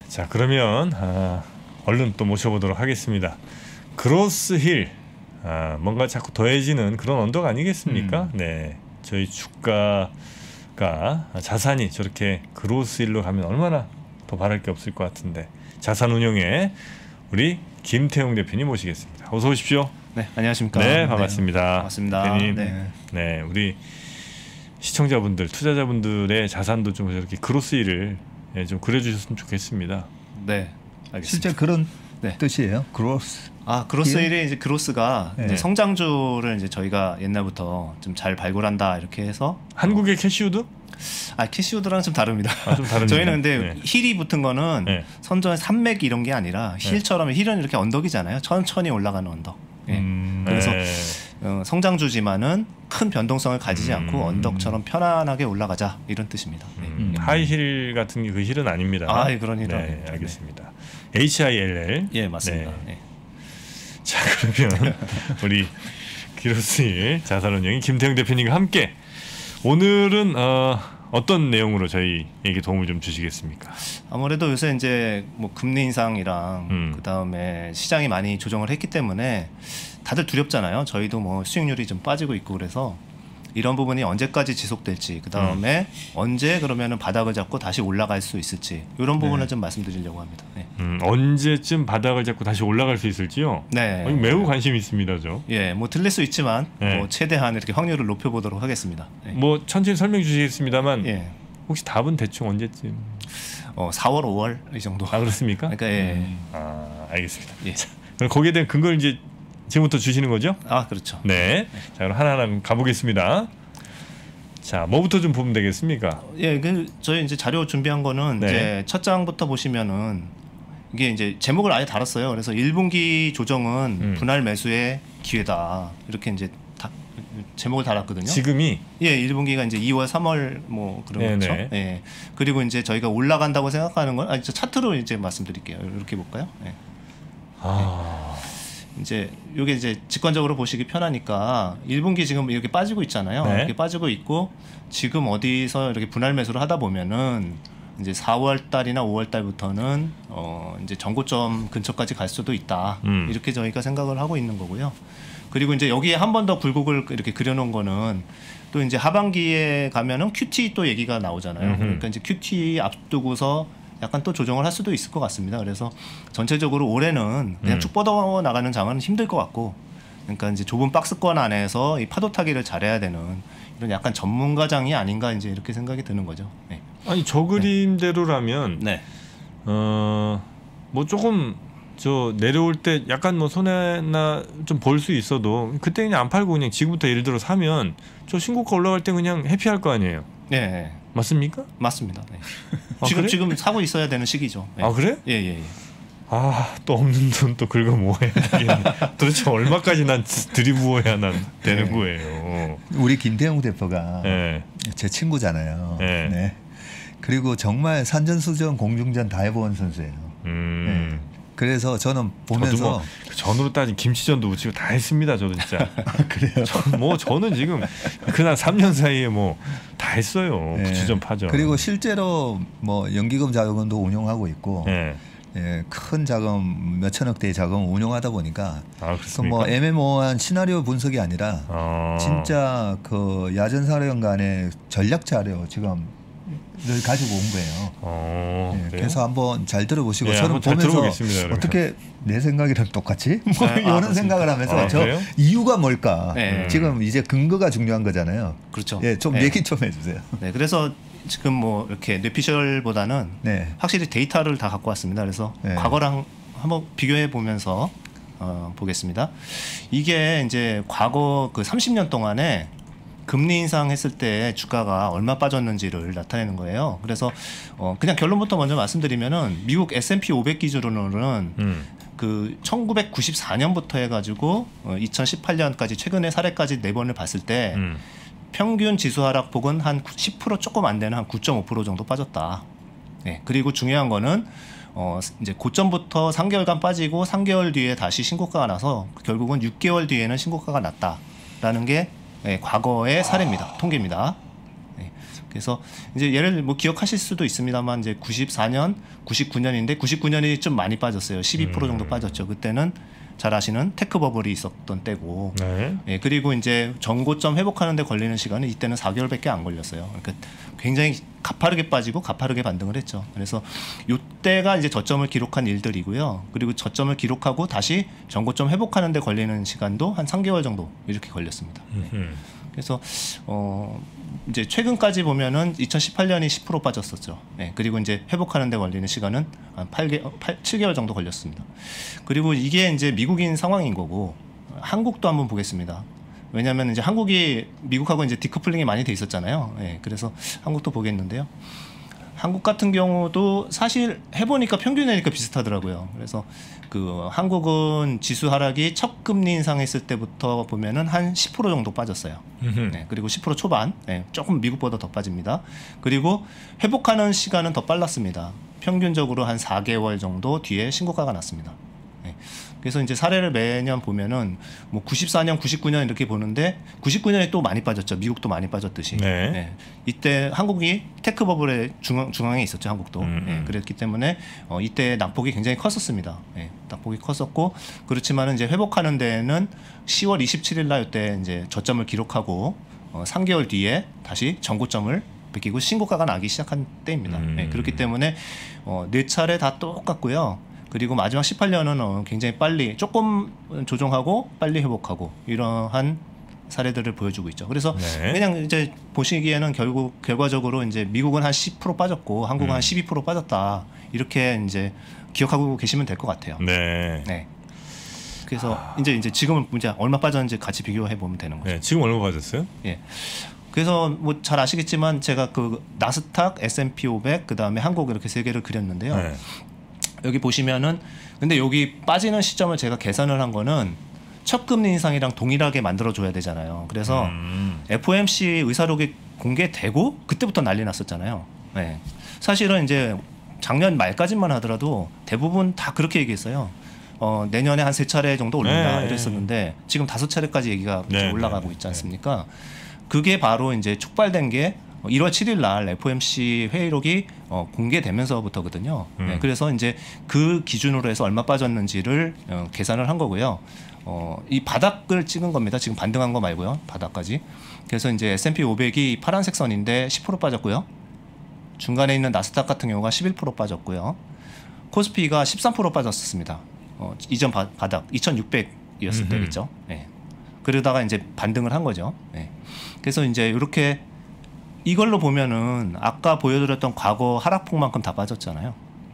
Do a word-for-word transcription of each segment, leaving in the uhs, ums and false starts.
자, 그러면 아, 얼른 또 모셔보도록 하겠습니다. 그로스힐, 아, 뭔가 자꾸 더해지는 그런 언덕 아니겠습니까? 음. 네, 저희 주가가 자산이 저렇게 그로스힐로 가면 얼마나 더 바랄 게 없을 것 같은데, 자산운용에 우리 김태용 대표님 모시겠습니다. 어서 오십시오. 네, 안녕하십니까. 네, 반갑습니다. 네, 반갑습니다. 대표님. 네. 네, 우리 시청자분들, 투자자분들의 자산도 좀 저렇게 그로스힐을 예, 좀 그려주셨으면 좋겠습니다. 네, 알겠습니다. 실제 그런 네. 뜻이에요. 그로스. 아, 그로스힐이 이제 그로스가 네. 이제 성장주를 이제 저희가 옛날부터 좀 잘 발굴한다 이렇게 해서 한국의 캐시우드? 아, 캐시우드랑 좀 다릅니다. 아, 좀 다릅니다. 저희는 근데 네. 힐이 붙은 거는 네. 선전의 산맥 이런 게 아니라 힐처럼 힐은 이렇게 언덕이잖아요. 천천히 올라가는 언덕. 네. 음, 그래서 네. 어, 성장주지만은 큰 변동성을 가지지 음. 않고 언덕처럼 편안하게 올라가자 이런 뜻입니다. 네. 음, 하이힐 같은 게 그 힐은 아닙니다. 아, 예, 그런 힐은 네, 아닙니다. 알겠습니다. 에이치 아이 엘 엘. 예, 맞습니다. 네. 네. 자, 그러면 우리 기로스힐 자산운용인 김태용 대표님과 함께 오늘은 어, 어떤 내용으로 저희에게 도움을 좀 주시겠습니까? 아무래도 요새 이제 뭐 금리 인상이랑 음. 그 다음에 시장이 많이 조정을 했기 때문에 다들 두렵잖아요. 저희도 뭐 수익률이 좀 빠지고 있고 그래서 이런 부분이 언제까지 지속될지, 그 다음에 음. 언제 그러면은 바닥을 잡고 다시 올라갈 수 있을지 이런 부분을 네. 좀 말씀드리려고 합니다. 네. 음, 언제쯤 바닥을 잡고 다시 올라갈 수 있을지요? 네, 어, 매우 관심 있습니다, 저. 예, 뭐 틀릴 수 있지만 네. 뭐 최대한 이렇게 확률을 높여보도록 하겠습니다. 네. 뭐 천천히 설명 주시겠습니다만, 예. 혹시 답은 대충 언제쯤? 어, 사월, 오월 이 정도. 아, 그렇습니까? 그러니까 예. 음. 아, 알겠습니다. 예. 자, 그럼 거기에 대한 근거를 이제 지금부터 주시는 거죠? 아, 그렇죠. 네. 자, 그럼 하나하나 가보겠습니다. 자, 뭐부터 좀 보면 되겠습니까? 예, 그 저희 이제 자료 준비한 거는 네. 이제 첫 장부터 보시면은 이게 이제 제목을 아예 달았어요. 그래서 일 분기 조정은 음. 분할 매수의 기회다. 이렇게 이제 다 제목을 달았거든요. 지금이 예, 일 분기가 이제 이월, 삼월 뭐 그런 거죠. 예. 그리고 이제 저희가 올라간다고 생각하는 건 아, 저 차트로 이제 말씀드릴게요. 이렇게 볼까요? 예. 아. 이제 이게 이제 직관적으로 보시기 편하니까 일 분기 지금 이렇게 빠지고 있잖아요. 네. 이렇게 빠지고 있고 지금 어디서 이렇게 분할 매수를 하다 보면은 이제 사월 달이나 오월 달부터는 어 이제 전고점 근처까지 갈 수도 있다. 음. 이렇게 저희가 생각을 하고 있는 거고요. 그리고 이제 여기에 한 번 더 굴곡을 이렇게 그려놓은 거는 또 이제 하반기에 가면은 큐티 또 얘기가 나오잖아요. 음흠. 그러니까 이제 큐티 앞두고서 약간 또 조정을 할 수도 있을 것 같습니다. 그래서 전체적으로 올해는 그냥 음. 쭉 뻗어 나가는 장은 힘들 것 같고, 그러니까 이제 좁은 박스권 안에서 이 파도 타기를 잘해야 되는 이런 약간 전문가장이 아닌가 이제 이렇게 생각이 드는 거죠. 네. 아니, 저 그림대로라면 네. 어, 뭐 조금 저 내려올 때 약간 뭐 손해나 좀 볼 수 있어도 그때 그냥 안 팔고 그냥 지금부터 예를 들어 사면 저 신고가 올라갈 때 그냥 해피할 거 아니에요. 네. 맞습니까? 맞습니다. 네. 아, 지금 그래? 지금 사고 있어야 되는 시기죠. 네. 아, 그래? 예, 예, 예. 아, 또 없는 돈 또 긁어 모아야 되겠네. 도대체 얼마까지 난 들이부어야 난 되는 네. 거예요. 우리 김태용 대표가 네. 제 친구잖아요. 네. 네. 그리고 정말 산전수전 공중전 다 해본 선수예요. 음. 네. 그래서 저는 저도 보면서 뭐 전으로 따진 김치전도 우치고 다 했습니다. 저도 진짜. 그래요. 저, 뭐 저는 지금 그날 삼 년 사이에 뭐 다 했어요. 네. 부치전 파전. 그리고 실제로 뭐 연기금 자금도 운용하고 있고, 네. 예, 큰 자금 몇천억대의 자금 운용하다 보니까 아, 그 그렇습니까? 뭐 애매모호한 시나리오 분석이 아니라 어. 진짜 그 야전사령관의 전략 자료 지금 늘 가지고 온 거예요. 어, 예, 그래요? 그래서 한번 잘 들어보시고 예, 저는 한번 잘 보면서 들어보겠습니다, 그러면. 어떻게 내 생각이랑 똑같이 뭐 아, 이런 아, 생각을 하면서 아, 저 그래요? 이유가 뭘까? 네. 지금 이제 근거가 중요한 거잖아요. 그렇죠. 예, 좀 네. 얘기 좀 해주세요. 네, 그래서 지금 뭐 이렇게 뇌피셜보다는 네. 확실히 데이터를 다 갖고 왔습니다. 그래서 네. 과거랑 한번 비교해 보면서 어, 보겠습니다. 이게 이제 과거 그 삼십 년 동안에 금리 인상했을 때 주가가 얼마 빠졌는지를 나타내는 거예요. 그래서 어, 그냥 결론부터 먼저 말씀드리면은 미국 에스 앤 피 오백 기준으로는 음. 그 천구백구십사 년부터 해가지고 어, 이천십팔 년까지 최근의 사례까지 네 번을 봤을 때 음. 평균 지수 하락폭은 한 십 퍼센트 조금 안 되는 한 구 점 오 퍼센트 정도 빠졌다. 네, 그리고 중요한 거는 어 이제 고점부터 삼 개월간 빠지고 삼 개월 뒤에 다시 신고가가 나서 결국은 육 개월 뒤에는 신고가가 났다라는 게 네, 과거의 사례입니다. 통계입니다. 네. 그래서 이제 예를 뭐 기억하실 수도 있습니다만 이제 구십사 년, 구십구 년인데 구십구 년이 좀 많이 빠졌어요. 십이 퍼센트 정도 빠졌죠. 그때는 잘 아시는 테크 버블이 있었던 때고, 네. 예, 그리고 이제 전고점 회복하는데 걸리는 시간은 이때는 사 개월밖에 안 걸렸어요. 그러니까 굉장히 가파르게 빠지고 가파르게 반등을 했죠. 그래서 이때가 이제 저점을 기록한 일들이고요. 그리고 저점을 기록하고 다시 전고점 회복하는데 걸리는 시간도 한 삼 개월 정도 이렇게 걸렸습니다. 네. 그래서 어 이제 최근까지 보면은 이천십팔 년이 십 퍼센트 빠졌었죠. 네, 그리고 이제 회복하는 데 걸리는 시간은 한 팔 개, 팔, 칠 개월 정도 걸렸습니다. 그리고 이게 이제 미국인 상황인 거고, 한국도 한번 보겠습니다. 왜냐하면 이제 한국이 미국하고 이제 디커플링이 많이 돼 있었잖아요. 네, 그래서 한국도 보겠는데요. 한국 같은 경우도 사실 해보니까 평균 내니까 비슷하더라고요. 그래서 그 한국은 지수 하락이 첫 금리 인상했을 때부터 보면은 한 십 퍼센트 정도 빠졌어요. 네, 그리고 십 퍼센트 초반, 네, 조금 미국보다 더 빠집니다. 그리고 회복하는 시간은 더 빨랐습니다. 평균적으로 한 사 개월 정도 뒤에 신고가가 났습니다. 네. 그래서 이제 사례를 매년 보면은 뭐 구십사 년, 구십구 년 이렇게 보는데 구십구 년에 또 많이 빠졌죠. 미국도 많이 빠졌듯이. 네. 네. 이때 한국이 테크 버블의 중앙, 중앙에 있었죠. 한국도. 음. 네. 그랬기 때문에 어, 이때 낙폭이 굉장히 컸었습니다. 네. 낙폭이 컸었고, 그렇지만은 이제 회복하는 데에는 시월 이십칠일 날 이때 이제 저점을 기록하고 어, 삼 개월 뒤에 다시 전고점을 베끼고 신고가가 나기 시작한 때입니다. 음. 네. 그렇기 때문에 어, 네 차례 다 똑같고요. 그리고 마지막 십팔 년은 어, 굉장히 빨리 조금 조정하고 빨리 회복하고 이러한 사례들을 보여주고 있죠. 그래서 네. 그냥 이제 보시기에는 결국 결과적으로 이제 미국은 한 십 퍼센트 빠졌고 한국은 음. 한 십이 퍼센트 빠졌다, 이렇게 이제 기억하고 계시면 될 것 같아요. 네. 네. 그래서 이제 이제 지금은 이제 얼마 빠졌는지 같이 비교해 보면 되는 거죠. 네. 지금 얼마 빠졌어요? 예. 그래서 뭐 잘 아시겠지만 제가 그 나스닥, 에스 앤 피 오백, 그 다음에 한국 이렇게 세 개를 그렸는데요. 네. 여기 보시면은 근데 여기 빠지는 시점을 제가 계산을 한 거는 첫 금리 인상이랑 동일하게 만들어 줘야 되잖아요. 그래서 음. 에프 오 엠 씨 의사록이 공개되고 그때부터 난리 났었잖아요. 네. 사실은 이제 작년 말까지만 하더라도 대부분 다 그렇게 얘기했어요. 어, 내년에 한 세 차례 정도 올린다 네. 이랬었는데 지금 다섯 차례까지 얘기가 이제 네, 올라가고 네, 있지 않습니까? 그게 바로 이제 촉발된 게 일월 칠일 날 에프 오 엠 씨 회의록이 어, 공개되면서부터거든요. 음. 네, 그래서 이제 그 기준으로 해서 얼마 빠졌는지를 어, 계산을 한 거고요. 어, 이 바닥을 찍은 겁니다. 지금 반등한 거 말고요. 바닥까지. 그래서 이제 에스 앤 피 오백이 파란색 선인데 십 퍼센트 빠졌고요. 중간에 있는 나스닥 같은 경우가 십일 퍼센트 빠졌고요. 코스피가 십삼 퍼센트 빠졌습니다. 어, 이전 바, 바닥 이천육백이었을 음흠. 때겠죠. 네. 그러다가 이제 반등을 한 거죠. 네. 그래서 이제 이렇게 이걸로 보면은 아까 보여드렸던 과거 하락폭만큼 다 빠졌잖아요.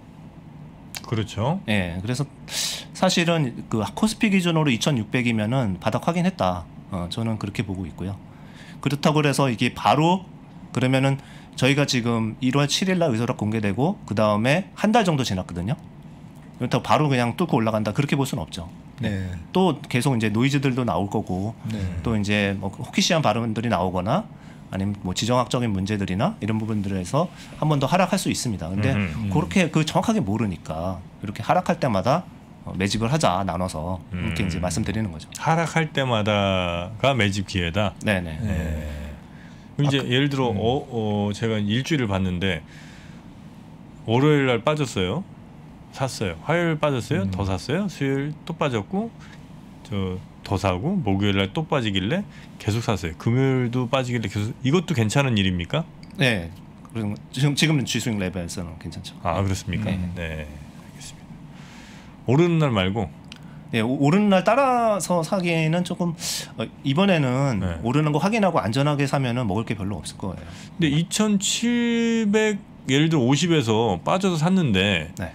그렇죠. 예, 그래서 사실은 그 코스피 기준으로 이천육백이면은 바닥 확인했다. 어, 저는 그렇게 보고 있고요. 그렇다고 해서 이게 바로 그러면은 저희가 지금 일월 칠일 날 의사록 공개되고 그 다음에 한 달 정도 지났거든요. 그렇다고 바로 그냥 뚫고 올라간다, 그렇게 볼 수는 없죠. 네. 또 계속 이제 노이즈들도 나올 거고 네. 또 이제 뭐 호키시한 발언들이 나오거나 아니면 뭐 지정학적인 문제들이나 이런 부분들에서 한 번 더 하락할 수 있습니다. 근데 음. 그렇게 그 정확하게 모르니까 이렇게 하락할 때마다 어, 매집을 하자, 나눠서 이렇게 음. 이제 말씀드리는 거죠. 하락할 때마다가 매집 기회다. 네네. 네. 그럼 이제 예를 들어 음. 어, 어, 제가 일주일을 봤는데 월요일 날 빠졌어요. 샀어요. 화요일 빠졌어요. 음. 더 샀어요. 수요일 또 빠졌고 저 더 사고 목요일 날 또 빠지길래 계속 샀어요. 금요일도 빠지길래 계속. 이것도 괜찮은 일입니까? 네. 그리고 지금 지금 G스윙 레벨에서는 괜찮죠. 아 그렇습니까? 네. 네, 알겠습니다. 오르는 날 말고. 네, 오- 오르는 날 따라서 사기에는 조금 어, 이번에는 네. 오르는 거 확인하고 안전하게 사면은 먹을 게 별로 없을 거예요. 근데 이천칠백 예를 들어 오십에서 빠져서 샀는데 네.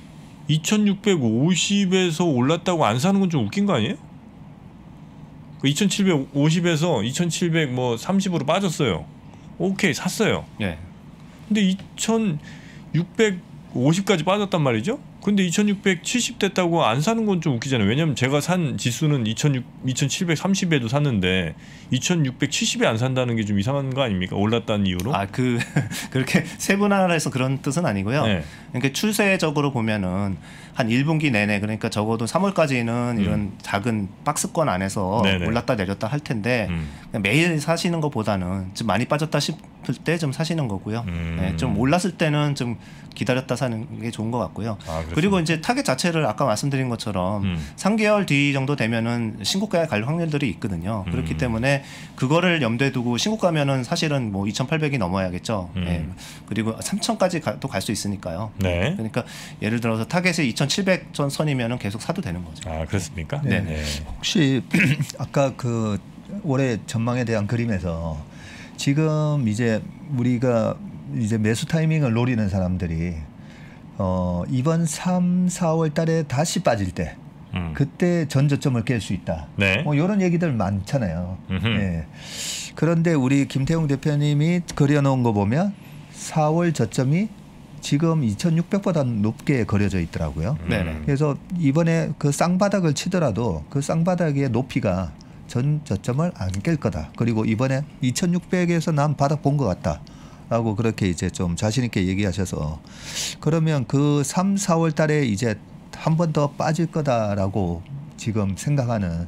이천육백오십에서 올랐다고 안 사는 건 좀 웃긴 거 아니에요? 그 이천칠백오십에서 이천칠백삼십으로 빠졌어요. 오케이, 샀어요. 네. 근데 이천육백오십까지 빠졌단 말이죠? 근데 이천육백칠십 됐다고 안 사는 건 좀 웃기잖아요. 왜냐면 제가 산 지수는 이천칠백삼십에도 샀는데 이천육백칠십에 안 산다는 게 좀 이상한 거 아닙니까? 올랐다는 이유로? 아, 그 그렇게 세분화해서 그런 뜻은 아니고요. 네. 그러니까 추세적으로 보면은 한 일 분기 내내 그러니까 적어도 삼월까지는 음. 이런 작은 박스권 안에서 네네. 올랐다 내렸다 할 텐데 음. 매일 사시는 것보다는 좀 많이 빠졌다 싶을 때 좀 사시는 거고요. 음. 네, 좀 올랐을 때는 좀 기다렸다 사는 게 좋은 것 같고요. 아, 그리고 이제 타겟 자체를 아까 말씀드린 것처럼 음. 삼 개월 뒤 정도 되면은 신고가에 갈 확률들이 있거든요. 그렇기 음. 때문에 그거를 염두에 두고 신고가면은 사실은 뭐 이천팔백이 넘어야겠죠. 음. 예. 그리고 삼천까지 또 갈 수 있으니까요. 네. 그러니까 예를 들어서 타겟이 이천칠백 전 선이면은 계속 사도 되는 거죠. 아, 그렇습니까? 네. 네. 혹시 아까 그 올해 전망에 대한 그림에서 지금 이제 우리가 이제 매수 타이밍을 노리는 사람들이 어 이번 삼, 사월 달에 다시 빠질 때 음. 그때 전저점을 깰 수 있다. 네. 뭐 이런 얘기들 많잖아요. 음흠. 예. 그런데 우리 김태웅 대표님이 그려놓은 거 보면 사월 저점이 지금 이천육백보다 높게 그려져 있더라고요. 음. 네네. 그래서 이번에 그 쌍바닥을 치더라도 그 쌍바닥의 높이가 전 저점을 안 깰 거다. 그리고 이번에 이천육백에서 난 바닥 본 것 같다. 라고 그렇게 이제 좀 자신 있게 얘기하셔서 그러면 그 삼, 사월 달에 이제 한 번 더 빠질 거다라고 지금 생각하는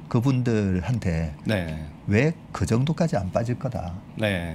그분들한테 네. 왜 그 정도까지 안 빠질 거다라고 네.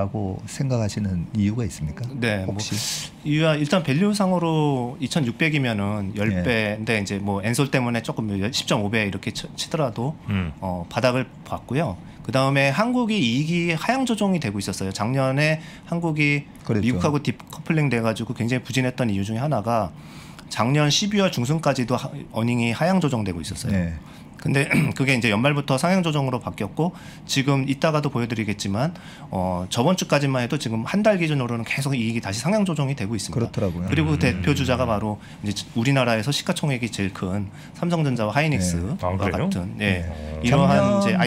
생각하시는 이유가 있습니까? 네. 혹시 뭐 이유야 일단 밸류상으로 이천육백이면은 십 배인데 이제 뭐 엔솔 때문에 조금 십 점 오 배 이렇게 치- 치더라도 음. 어, 바닥을 봤고요. 그 다음에 한국이 이익이 하향 조정이 되고 있었어요. 작년에 한국이 그랬죠. 미국하고 딥커플링 돼가지고 굉장히 부진했던 이유 중에 하나가 작년 십이월 중순까지도 하, 어닝이 하향 조정되고 있었어요. 네. 근데 그게 이제 연말부터 상향 조정으로 바뀌었고 지금 이따가도 보여드리겠지만 어, 저번 주까지만 해도 지금 한 달 기준으로는 계속 이익이 다시 상향 조정이 되고 있습니다. 그렇더라고요. 그리고 음. 대표 주자가 바로 이제 우리나라에서 시가총액이 제일 큰 삼성전자와 하이닉스와 네. 아, 그래요? 같은 예, 네. 이러한 작년- 이제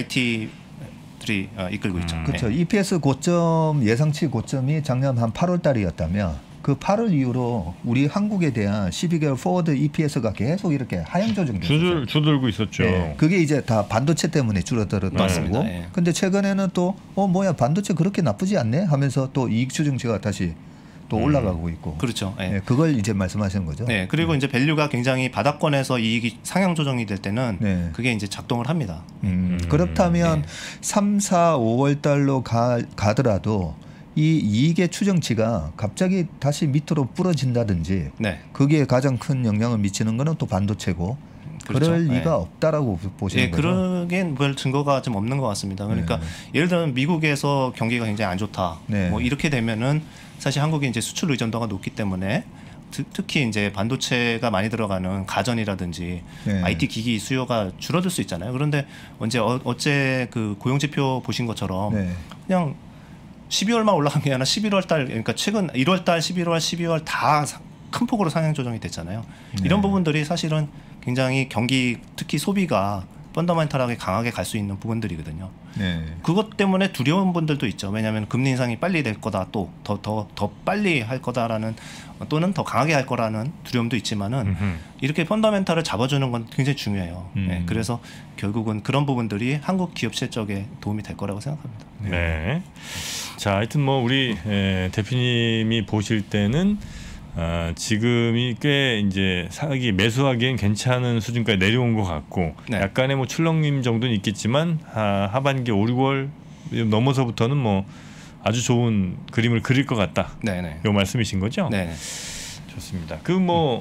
아이티들이 어, 이끌고 있죠. 음. 그렇죠. 네. 이피에스 고점 예상치 고점이 작년 한 팔월 달이었다면 그 팔월 이후로 우리 한국에 대한 십이 개월 포워드 이피에스가 계속 이렇게 하향 조정됐어요. 주들 주들고 있었죠. 네, 그게 이제 다 반도체 때문에 줄어들었던 맞습니다. 거고. 예. 근데 최근에는 또 어 뭐야 반도체 그렇게 나쁘지 않네 하면서 또 이익 추정치가 다시 또 음. 올라가고 있고. 그렇죠. 예. 네, 그걸 이제 말씀하시는 거죠. 네, 그리고 이제 밸류가 굉장히 바닥권에서 이익이 상향 조정이 될 때는 네. 그게 이제 작동을 합니다. 음, 음, 그렇다면 네. 삼, 사, 오월 달로 가, 가더라도 이 이익의 추정치가 갑자기 다시 밑으로 부러진다든지 네. 그게 가장 큰 영향을 미치는 거는 또 반도체고 그렇죠. 그럴 네. 리가 없다라고 보시는 예, 거죠. 그러기엔 별 증거가 좀 없는 것 같습니다. 그러니까 네. 예를 들면 미국에서 경기가 굉장히 안 좋다. 네. 뭐 이렇게 되면은 사실 한국이 이제 수출 의존도가 높기 때문에 트, 특히 이제 반도체가 많이 들어가는 가전이라든지 네. 아이티 기기 수요가 줄어들 수 있잖아요. 그런데 언제 어, 어째 그 고용 지표 보신 것처럼 네. 그냥 십이월만 올라간 게 아니라 십일월 달 그러니까 최근 일월 달, 십일월, 십이월 다 큰 폭으로 상향 조정이 됐잖아요. 네. 이런 부분들이 사실은 굉장히 경기 특히 소비가 펀더멘탈하게 강하게 갈 수 있는 부분들이거든요. 네. 그것 때문에 두려운 분들도 있죠. 왜냐하면 금리 인상이 빨리 될 거다, 또 더 더 더 빨리 할 거다라는 또는 더 강하게 할 거라는 두려움도 있지만은 음흠. 이렇게 펀더멘탈을 잡아주는 건 굉장히 중요해요. 음. 네, 그래서 결국은 그런 부분들이 한국 기업 실적에 도움이 될 거라고 생각합니다. 네. 자, 하여튼 뭐 우리 에, 대표님이 보실 때는 아, 지금이 꽤 이제 사기 매수하기엔 괜찮은 수준까지 내려온 것 같고 네. 약간의 뭐 출렁임 정도는 있겠지만 하, 하반기 오, 유월 넘어서부터는 뭐 아주 좋은 그림을 그릴 것 같다. 네네. 요 말씀이신 거죠? 네. 좋습니다. 그 뭐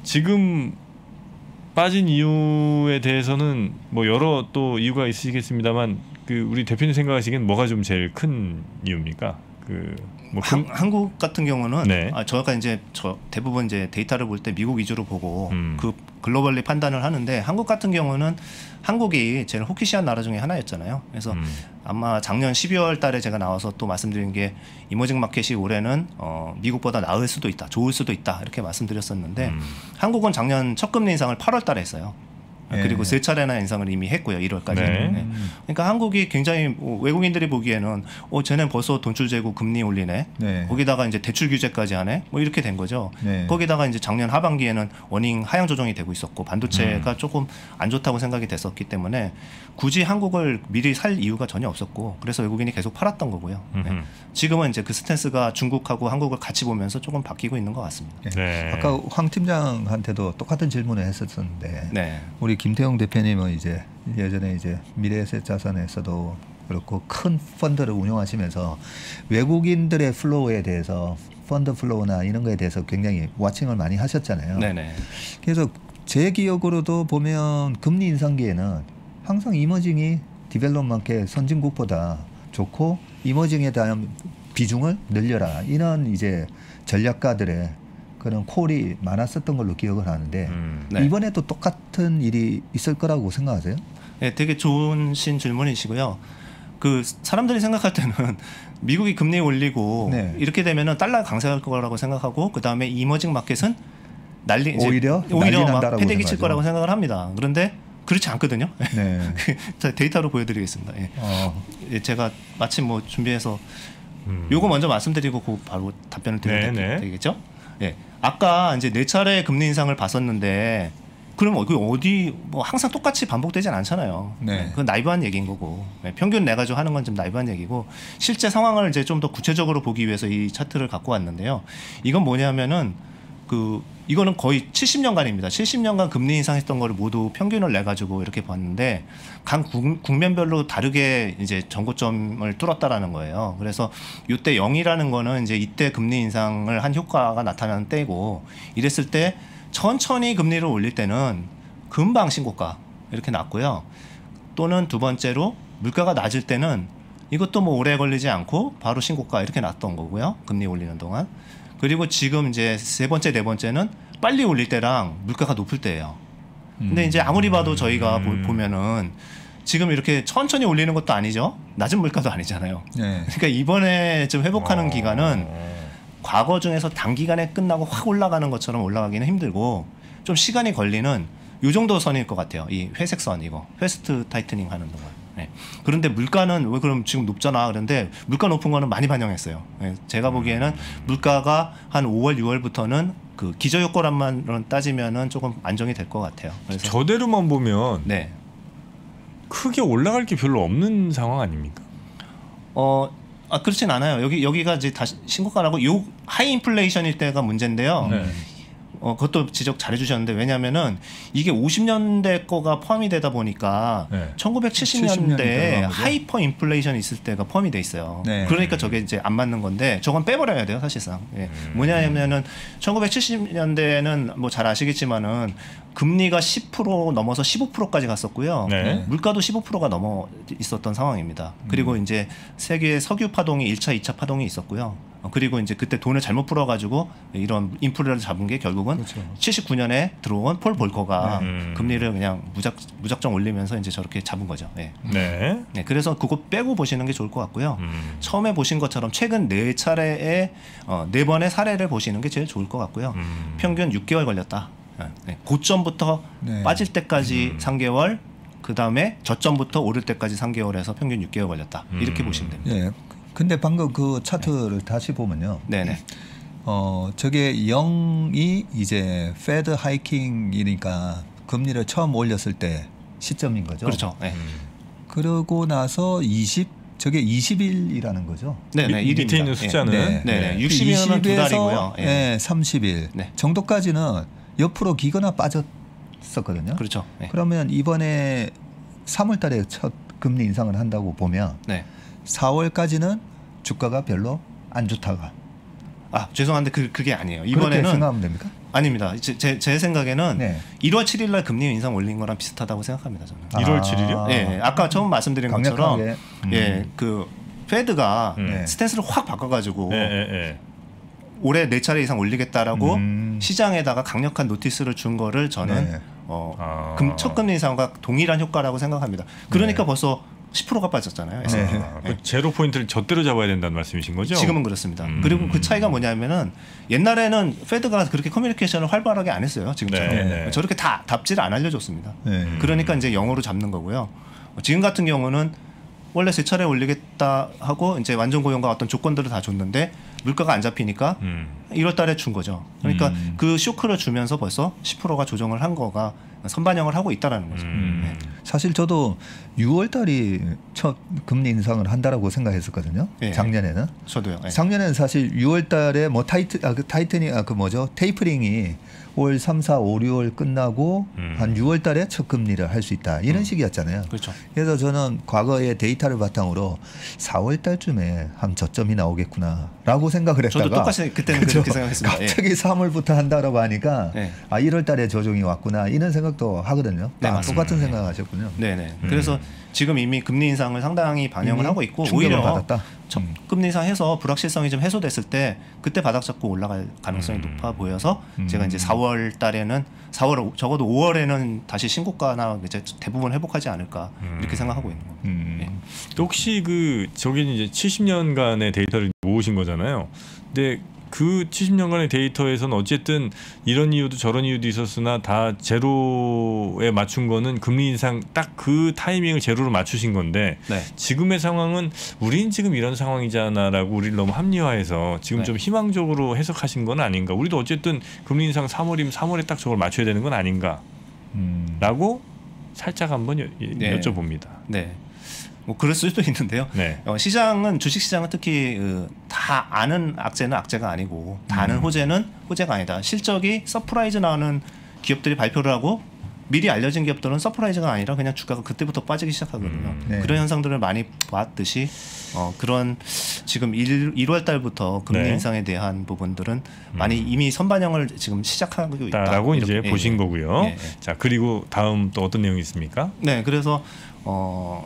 지금 빠진 이유에 대해서는 뭐 여러 또 이유가 있으시겠습니다만 그 우리 대표님 생각하시기엔 뭐가 좀 제일 큰 이유입니까? 그 뭐 한, 한국 같은 경우는 네. 아, 저가 이제 저 대부분 이제 데이터를 볼 때 미국 위주로 보고 음. 그 글로벌리 판단을 하는데 한국 같은 경우는 한국이 제일 호키시한 나라 중에 하나였잖아요. 그래서 음. 아마 작년 십이월 달에 제가 나와서 또 말씀드린 게 이머징 마켓이 올해는 어, 미국보다 나을 수도 있다, 좋을 수도 있다 이렇게 말씀드렸었는데 음. 한국은 작년 첫 금리 인상을 팔월 달에 했어요. 네. 그리고 세 차례나 인상을 이미 했고요. 일월까지. 네. 네. 그러니까 한국이 굉장히 뭐 외국인들이 보기에는 어 쟤는 벌써 돈줄 재고 금리 올리네. 네. 거기다가 이제 대출 규제까지 하네. 뭐 이렇게 된 거죠. 네. 거기다가 이제 작년 하반기에는 워닝 하향 조정이 되고 있었고 반도체가 음. 조금 안 좋다고 생각이 됐었기 때문에 굳이 한국을 미리 살 이유가 전혀 없었고 그래서 외국인이 계속 팔았던 거고요. 네. 음흠. 지금은 이제 그 스탠스가 중국하고 한국을 같이 보면서 조금 바뀌고 있는 것 같습니다. 네. 아까 황 팀장한테도 똑같은 질문을 했었었는데 네. 우리 김태용 대표님은 이제 예전에 이제 미래에셋 자산에서도 그렇고 큰 펀드를 운영하시면서 외국인들의 플로우에 대해서 펀드 플로우나 이런 거에 대해서 굉장히 워칭을 많이 하셨잖아요. 네네. 그래서 제 기억으로도 보면 금리 인상기에는 항상 이머징이 디벨롭먼트의 선진국보다 좋고 이머징에 대한 비중을 늘려라 이런 이제 전략가들의 그런 콜이 많았었던 걸로 기억을 하는데 음. 네. 이번에도 똑같은 일이 있을 거라고 생각하세요? 네, 되게 좋은 신 질문이시고요. 그 사람들이 생각할 때는 미국이 금리 올리고 네. 이렇게 되면은 달러 강세할 거라고 생각하고 그 다음에 이머징 마켓은 난리 이제 오히려 오히려 난리 막 난다라고 패대기 칠 생각하죠. 거라고 생각을 합니다. 그런데 그렇지 않거든요. 네. 자, 데이터로 보여드리겠습니다. 예. 어, 예, 제가 마침 뭐 준비해서 음. 요거 먼저 말씀드리고 그 바로 답변을 드려야 네, 네. 되겠죠? 예. 아까 이제 네 차례 금리 인상을 봤었는데 그럼 그 어디 뭐 항상 똑같이 반복되진 않잖아요. 네. 그건 나이브한 얘기인 거고 네, 평균 내 가지고 하는 건 좀 나이브한 얘기고 실제 상황을 이제 좀 더 구체적으로 보기 위해서 이 차트를 갖고 왔는데요. 이건 뭐냐면은 그 이거는 거의 칠십 년간입니다. 칠십 년간 금리 인상했던 거를 모두 평균을 내 가지고 이렇게 봤는데 각 국, 국면별로 다르게 이제 전고점을 뚫었다라는 거예요. 그래서 이때 영이라는 거는 이제 이때 금리 인상을 한 효과가 나타나는 때고 이랬을 때 천천히 금리를 올릴 때는 금방 신고가 이렇게 났고요. 또는 두 번째로 물가가 낮을 때는 이것도 뭐 오래 걸리지 않고 바로 신고가 이렇게 났던 거고요. 금리 올리는 동안. 그리고 지금 이제 세 번째, 네 번째는 빨리 올릴 때랑 물가가 높을 때예요. 근데 이제 아무리 봐도 저희가 음. 보, 보면은 지금 이렇게 천천히 올리는 것도 아니죠. 낮은 물가도 아니잖아요. 네. 그러니까 이번에 좀 회복하는 어. 기간은 과거 중에서 단기간에 끝나고 확 올라가는 것처럼 올라가기는 힘들고 좀 시간이 걸리는 요 정도 선일 것 같아요. 이 회색 선 이거 회스트 타이트닝 하는 동안. 네. 그런데 물가는 왜 그럼 지금 높잖아. 그런데 물가 높은 거는 많이 반영했어요. 네. 제가 보기에는 물가가 한 오월, 유월부터는 그 기저효과란만 따지면은 조금 안정이 될 것 같아요. 그래서 저대로만 보면 네. 크게 올라갈 게 별로 없는 상황 아닙니까? 어, 아 그렇진 않아요. 여기 여기가 이제 다시 신고가라고 요 하이 인플레이션일 때가 문제인데요. 네. 어, 그것도 지적 잘 해주셨는데 왜냐하면은 이게 오십 년대 거가 포함이 되다 보니까 네. 천구백칠십 칠십 년대 년대에 들어간 거죠? 하이퍼 인플레이션이 있을 때가 포함이 돼 있어요. 네. 그러니까 저게 이제 안 맞는 건데 저건 빼버려야 돼요 사실상. 예. 음. 뭐냐면은 천구백칠십 년대는 뭐 잘 아시겠지만은 금리가 십 퍼센트 넘어서 십오 퍼센트까지 갔었고요. 네. 물가도 십오 퍼센트가 넘어 있었던 상황입니다. 그리고 음. 이제 세계 석유 파동이 일 차, 이 차 파동이 있었고요. 어, 그리고 이제 그때 돈을 잘못 풀어가지고 이런 인플레를 잡은 게 결국은 그렇죠. 칠십구 년에 들어온 폴 볼커가 음. 금리를 그냥 무작, 무작정 올리면서 이제 저렇게 잡은 거죠. 예. 네. 네, 그래서 그거 빼고 보시는 게 좋을 것 같고요. 음. 처음에 보신 것처럼 최근 네 차례의 어, 네 번의 사례를 보시는 게 제일 좋을 것 같고요. 음. 평균 육 개월 걸렸다. 네, 고점부터 네. 빠질 때까지 음. 삼 개월, 그 다음에 저점부터 오를 때까지 삼 개월에서 평균 육 개월 걸렸다. 이렇게 음. 보시면 됩니다. 예. 근데 방금 그 차트를 다시 보면요. 네네. 어, 저게 영이 이제 페드 하이킹이니까 금리를 처음 올렸을 때 시점인 거죠. 그렇죠. 네. 음. 그러고 나서 이십 저게 이십 일이라는 거죠. 네네. 밑- 밑에 일입니다. 있는 숫자는 네. 네네. 육십 일은 두 이십에서 달이고요. 예. 네, 삼십 일 네. 정도까지는 옆으로 기거나 빠졌었거든요. 그렇죠. 네. 그러면 이번에 삼월 달에 첫 금리 인상을 한다고 보면 네. 사월까지는 주가가 별로 안 좋다가 아 죄송한데 그 그게 아니에요. 그렇게 이번에는 생각하면 됩니까? 아닙니다. 제, 제, 제 생각에는 네. 일월 칠일날 금리 인상 올린 거랑 비슷하다고 생각합니다. 저는. 일월 칠일이요? 예, 예. 아까 처음 말씀드린 것처럼 강력하게 음. 예, 그 페드가 음. 네. 스탠스를 확 바꿔가지고 예, 예, 예. 올해 네 차례 이상 올리겠다라고 음. 시장에다가 강력한 노티스를 준 거를 저는 네. 어, 아. 금, 첫 금리 인상과 동일한 효과라고 생각합니다. 그러니까 네. 벌써 십 퍼센트가 빠졌잖아요. 네. 아, 그 제로 포인트를 젖대로 잡아야 된다는 말씀이신 거죠? 지금은 그렇습니다. 음. 그리고 그 차이가 뭐냐면은 옛날에는 페드가 그렇게 커뮤니케이션을 활발하게 안 했어요. 지금처럼 네, 네. 저렇게 다 답지를 안 알려줬습니다. 네. 그러니까 이제 영어로 잡는 거고요. 지금 같은 경우는 원래 세 차례 올리겠다 하고 이제 완전 고용과 어떤 조건들을 다 줬는데 물가가 안 잡히니까 음. 일월 달에 준 거죠. 그러니까 음. 그 쇼크를 주면서 벌써 십 퍼센트가 조정을 한 거가 선반영을 하고 있다라는 거죠. 음. 네. 사실 저도 유월 달이 첫 금리 인상을 한다라고 생각했었거든요. 예. 작년에는. 저도요. 네. 작년에는 사실 유월 달에 뭐 타이트 아 그 타이트닝 아 그 뭐죠? 테이퍼링이 올 삼, 사, 오, 유월 끝나고 음. 한 유월 달에 첫 금리를 할 수 있다. 이런 식이었잖아요. 그렇죠. 그래서 저는 과거의 데이터를 바탕으로 사월 달쯤에 한 저점이 나오겠구나라고 생각을 했다가 저도 똑같이 그때는 그죠? 그렇게 생각했습니다. 갑자기 삼월부터 한다라고 하니까 예. 아 일월 달에 조정이 왔구나 이런 생각도 하거든요. 네, 아, 맞습니다. 똑같은 생각하셨군요. 네네. 음. 그래서 지금 이미 금리 인상을 상당히 반영을 이미 하고 있고 충격을 오히려 받았다. 첫 음. 금리 인상해서 불확실성이 좀 해소됐을 때 그때 바닥 잡고 올라갈 가능성이 음. 높아 보여서 음. 제가 이제 사월 달에는 사월 적어도 오월에는 다시 신고가나 이제 대부분 회복하지 않을까 이렇게 음. 생각하고 있는 겁니다. 음. 예. 혹시 그 저기 이제 칠십 년간의 데이터를 모으신 거잖아요. 근데 그 칠십 년간의 데이터에서는 어쨌든 이런 이유도 저런 이유도 있었으나 다 제로에 맞춘 거는 금리 인상 딱 그 타이밍을 제로로 맞추신 건데 네. 지금의 상황은 우린 지금 이런 상황이잖아라고 우리를 너무 합리화해서 지금 네. 좀 희망적으로 해석하신 건 아닌가. 우리도 어쨌든 금리 인상 삼월이면 삼월에 딱 저걸 맞춰야 되는 건 아닌가라고 음. 살짝 한번 여, 네. 여쭤봅니다. 네. 뭐 그럴 수도 있는데요. 네. 어, 시장은 주식 시장은 특히 그, 다 아는 악재는 악재가 아니고 다 아는 음. 호재는 호재가 아니다. 실적이 서프라이즈 나오는 기업들이 발표를 하고 미리 알려진 기업들은 서프라이즈가 아니라 그냥 주가가 그때부터 빠지기 시작하거든요. 음. 네. 그런 현상들을 많이 봤듯이 어, 그런 지금 일월 달부터 금리 네. 인상에 대한 부분들은 많이 이미 선반영을 지금 시작하고 있다. 라고 이제 이렇게, 보신 예, 거고요. 예, 예. 자, 그리고 다음 또 어떤 내용이 있습니까? 네, 그래서 어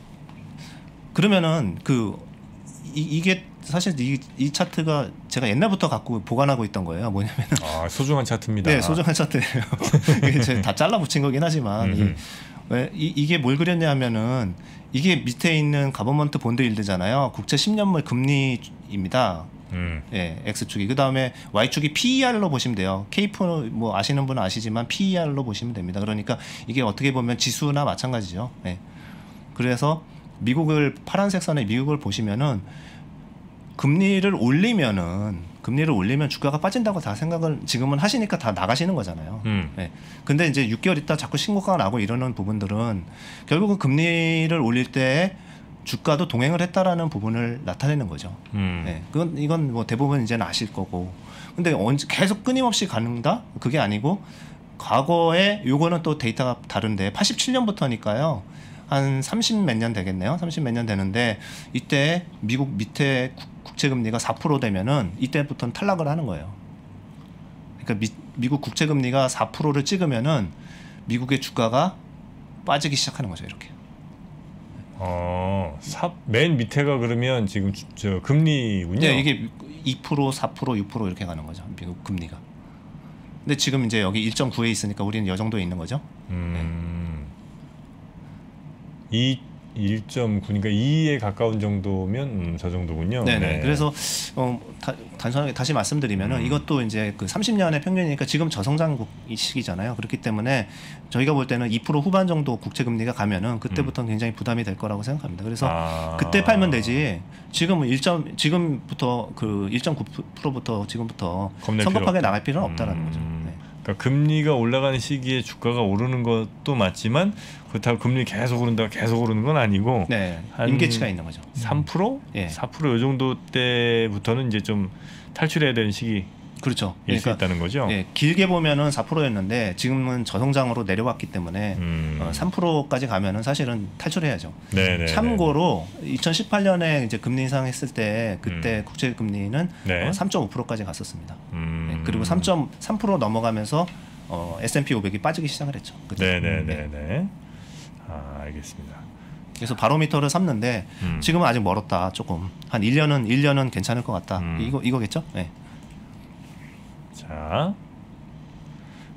그러면은 그 이, 이게 사실 이, 이 차트가 제가 옛날부터 갖고 보관하고 있던 거예요. 뭐냐면은 아, 소중한 차트입니다. 네, 소중한 차트예요. 이게 제가 다 잘라 붙인 거긴 하지만 이, 왜 이, 이게 뭘 그렸냐면은 이게 밑에 있는 가버먼트 본드 일드잖아요. 국채 십 년물 금리입니다. 음. 예, X축이. 그다음에 Y축이 피이알로 보시면 돼요. 케이프 뭐 아시는 분은 아시지만 피이알로 보시면 됩니다. 그러니까 이게 어떻게 보면 지수나 마찬가지죠. 예. 그래서 미국을 파란색 선의 미국을 보시면은 금리를 올리면은 금리를 올리면 주가가 빠진다고 다 생각을 지금은 하시니까 다 나가시는 거잖아요. 음. 예. 근데 이제 육 개월 있다 자꾸 신고가가 나고 이러는 부분들은 결국은 금리를 올릴 때 주가도 동행을 했다라는 부분을 나타내는 거죠. 음. 네, 그건 이건 뭐 대부분 이제는 아실 거고. 근데 언제 계속 끊임없이 가는다? 그게 아니고 과거에 요거는 또 데이터가 다른데 팔십칠 년부터니까요. 한 삼십 몇 년 되겠네요. 삼십 몇 년 되는데 이때 미국 밑에 국채 금리가 사 퍼센트 되면은 이때부터는 탈락을 하는 거예요. 그러니까 미, 미국 국채 금리가 사 퍼센트를 찍으면은 미국의 주가가 빠지기 시작하는 거죠, 이렇게. 어, 사, 맨 밑에가 그러면 지금 주, 저 금리군요. 네, 이게 이 퍼센트, 사 퍼센트, 육 퍼센트 이렇게 가는 거죠. 미국 금리가. 근데 지금 이제 여기 일 점 구에 있으니까 우리는 이 정도에 있는 거죠. 음. 이 일 점 구 그러니까 이에 가까운 정도면 음, 저 정도군요. 네네. 네. 그래서 어, 다, 단순하게 다시 말씀드리면은 음. 이것도 이제 그 삼십 년의 평균이니까 지금 저성장 시기잖아요. 그렇기 때문에 저희가 볼 때는 이 퍼센트 후반 정도 국채 금리가 가면은 그때부터는 굉장히 부담이 될 거라고 생각합니다. 그래서 아. 그때 팔면 되지. 지금은 일 점 지금부터 그 일 점 구 퍼센트부터 지금부터 겁낼 성급하게 필요 없다. 나갈 필요는 없다라는 음. 거죠. 네. 그러니까 금리가 올라가는 시기에 주가가 오르는 것도 맞지만 그렇다고 금리 계속 오른다고 계속 오르는 건 아니고 네. 한 임계치가 있는 거죠. 삼 퍼센트? 예. 사 퍼센트 이 정도 때부터는 이제 좀 탈출해야 되는 시기일 그렇죠. 수 있다는 거죠. 예, 길게 보면은 사 퍼센트였는데 지금은 저성장으로 내려왔기 때문에 음. 어, 삼 퍼센트까지 가면은 사실은 탈출해야죠. 네네. 참고로 이천십팔 년에 이제 금리 인상했을 때 그때 음. 국채 금리는 네. 어, 삼 점 오 퍼센트까지 갔었습니다. 음. 네, 그리고 삼 점 삼 퍼센트 넘어가면서 어, 에스 앤 피 오백이 빠지기 시작을 했죠. 그때. 네네네네. 네. 아, 알겠습니다. 그래서 바로미터를 삼는데 음. 지금은 아직 멀었다. 조금 한 일 년은 일 년은 괜찮을 것 같다. 음. 이거 이거겠죠? 네. 자,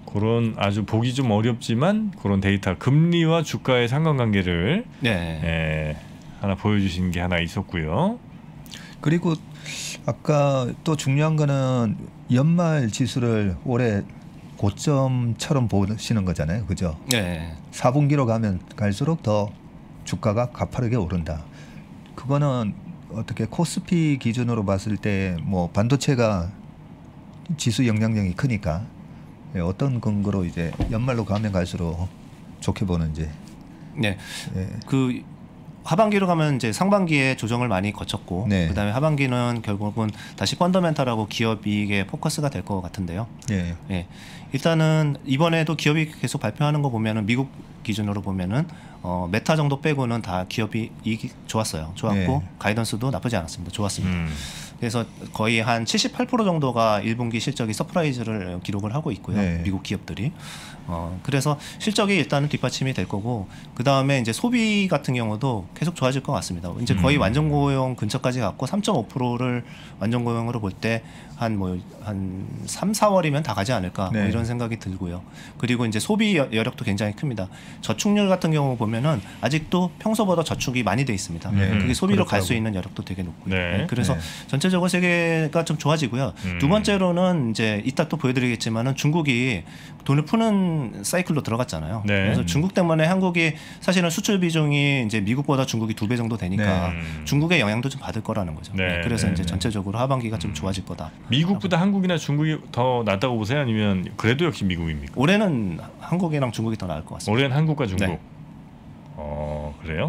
그런 아주 보기 좀 어렵지만 그런 데이터 금리와 주가의 상관관계를 네. 예, 하나 보여주신 게 하나 있었고요. 그리고 아까 또 중요한 거는 연말 지수를 올해 고점처럼 보시는 거잖아요, 그죠? 네. 사 분기로 가면 갈수록 더 주가가 가파르게 오른다. 그거는 어떻게 코스피 기준으로 봤을 때 뭐 반도체가 지수 영향력이 크니까 어떤 근거로 이제 연말로 가면 갈수록 좋게 보는지. 네. 예. 그 하반기로 가면 이제 상반기에 조정을 많이 거쳤고 네. 그다음에 하반기는 결국은 다시 펀더멘탈하고 기업 이익에 포커스가 될 것 같은데요. 예. 예. 일단은 이번에도 기업이 계속 발표하는 거 보면은 미국 기준으로 보면은 어, 메타 정도 빼고는 다 기업이 이익이 좋았어요. 좋았고 네. 가이던스도 나쁘지 않았습니다. 좋았습니다. 음. 그래서 거의 한 칠십팔 퍼센트 정도가 일 분기 실적이 서프라이즈를 기록을 하고 있고요. 네. 미국 기업들이. 어, 그래서 실적이 일단은 뒷받침이 될 거고 그 다음에 이제 소비 같은 경우도 계속 좋아질 것 같습니다. 이제 거의 음. 완전 고용 근처까지 갔고 삼 점 오 퍼센트를 완전 고용으로 볼 때 한 뭐 한 삼, 사월이면 다 가지 않을까 뭐 네. 이런 생각이 들고요. 그리고 이제 소비 여- 여력도 굉장히 큽니다. 저축률 같은 경우 보면은 아직도 평소보다 저축이 많이 돼 있습니다. 네. 그게 소비로 갈 수 그렇더라고요. 있는 여력도 되게 높고요. 네. 네, 그래서 네. 전체적으로 세계가 좀 좋아지고요. 음. 두 번째로는 이제 이따 또 보여드리겠지만은 중국이 돈을 푸는 사이클로 들어갔잖아요. 네. 그래서 중국 때문에 한국이 사실은 수출 비중이 이제 미국보다 중국이 두 배 정도 되니까 네. 중국의 영향도 좀 받을 거라는 거죠. 네. 네, 그래서 네. 이제 네. 전체적으로 하반기가 좀 좋아질 거다. 미국보다 한국이나 중국이 더 낫다고 보세요? 아니면 그래도 역시 미국입니까? 올해는 한국이랑 중국이 더 나을 것 같습니다. 올해는 한국과 중국. 네. 어 그래요?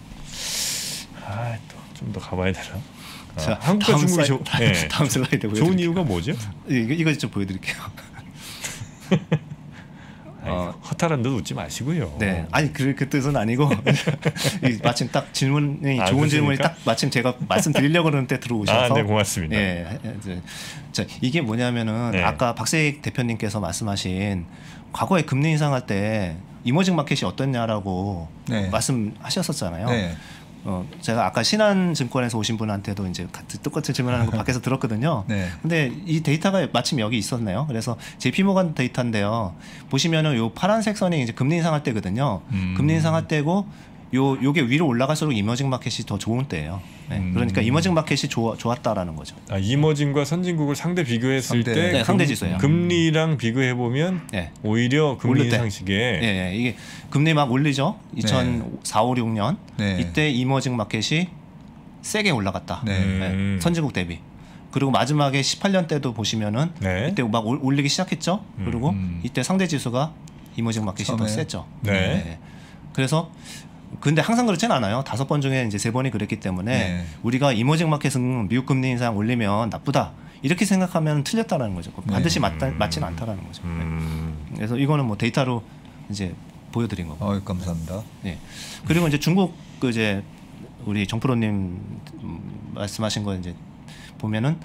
아, 또 좀 더 가봐야 되나? 아, 자, 한국과 다음 중국이 슬라이드, 좋, 네. 다음 슬라이드 보여드릴게요. 좋은 이유가 뭐죠? 이거, 이거 좀 보여드릴게요. 아니, 어. 허탈한 듯 웃지 마시고요. 네, 아니 그, 그 뜻은 아니고 이 마침 딱 질문이 아, 좋은 질문이 그렇습니까? 딱 마침 제가 말씀드리려고 그러는 때 들어오셔서 아, 네, 고맙습니다. 예, 이제 자, 이게 뭐냐면은 네. 아까 박세익 대표님께서 말씀하신 과거에 금리 인상할 때 이머징 마켓이 어떻냐라고 네. 말씀하셨었잖아요. 네. 어, 제가 아까 신한증권에서 오신 분한테도 이제 같은 똑같은 질문하는 거 밖에서 들었거든요. 네. 근데 이 데이터가 마침 여기 있었네요. 그래서 제이피모건 데이터인데요. 보시면은 요 파란색 선이 이제 금리 인상할 때거든요. 음. 금리 인상할 때고 요 요게 위로 올라갈수록 이머징 마켓이 더 좋은 때예요. 네. 음. 그러니까 이머징 마켓이 좋아, 좋았다라는 거죠. 아, 이머징과 선진국을 상대 비교했을 상대. 때 네, 금- 상대 지수예요. 금리랑 비교해 보면 네. 오히려 금리 오를 때. 인상식에 예, 예, 이게 금리 막 올리죠. 이천사, 오, 육 년 네. 이때 이머징 마켓이 세게 올라갔다. 네. 음. 선진국 대비. 그리고 마지막에 십팔 년 때도 보시면은 네. 이때 막 올- 올리기 시작했죠. 음. 그리고 음. 이때 상대 지수가 이머징 마켓이 더 처음에. 셌죠. 네. 그래서 근데 항상 그렇진 않아요. 다섯 번 중에 이제 세 번이 그랬기 때문에 네. 우리가 이머징 마켓은 미국 금리 인상 올리면 나쁘다. 이렇게 생각하면 틀렸다라는 거죠. 반드시 네. 맞다, 맞진 않다라는 거죠. 음. 네. 그래서 이거는 뭐 데이터로 이제 보여드린 거고. 어, 감사합니다. 네. 그리고 이제 중국 그 이제 우리 정프로님 음, 말씀하신 거 이제 보면은